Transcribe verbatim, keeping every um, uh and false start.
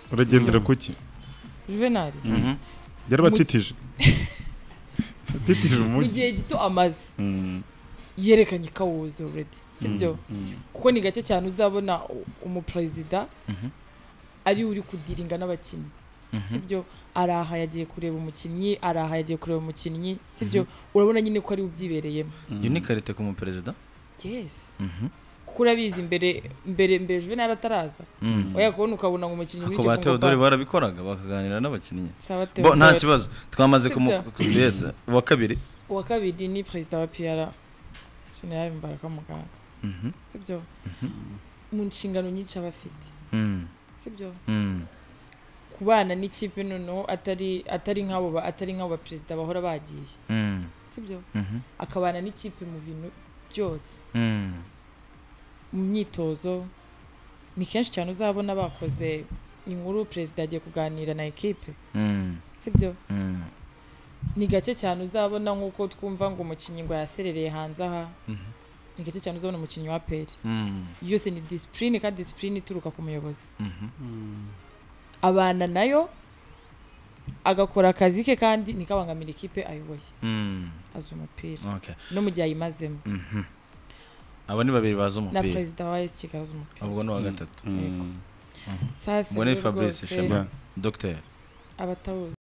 uragendera kuki Juvenal yarabatitije titije umujyi igihe gito amaze yerekanye kawuzi already sibyo kuko ni gake cyane uzabona umupresident ari uri kudiringa n'abakinnyi sibyo araha yagiye kureba umukinnyi araha yagiye kureba umukinnyi sibyo urabona nyine ko ari ubyibereyemo unikarite ku mupresident yes kurabizi imbere imbere imbere Juvenal ataraza oya kubona ukabona ngo umukinnyi muri cyo Congo dore barabikoraga bakaganira n'abakinnyi bo nta kibazo twamaze kumukubesa uwa kabiri uwa kabiri ni president wa P R General Mbaraka Muganga sibyo mu nshingano nyinshi abafite sibyo kubana n'ikipe noneho atari atari nk'abo atari nk'abo president bahora bagiye sibyo akabana n'ikipe mu bintu byose mu myitozo ni kenshi cyane uzabona bakoze inkuru president agiye kuganira na equipe sibyo ni gake cyane uzabona nk'uko twumva ngo umukinnyi ngo yaserereye hanze aha ni gake cyane uzabona umukinnyi wa P R yose ni discipline kandi discipline ituruka ku muyobozi abana nayo agakora akazi ke kandi nikabangamira equipe ayoboye azo umupira no mu gihe ayimazemo abo ni babiri bazo umupira na president wa S Kigali azo umupira abo no wa gatatu yego sasa Bone Fabrice Shaba docteur abatawo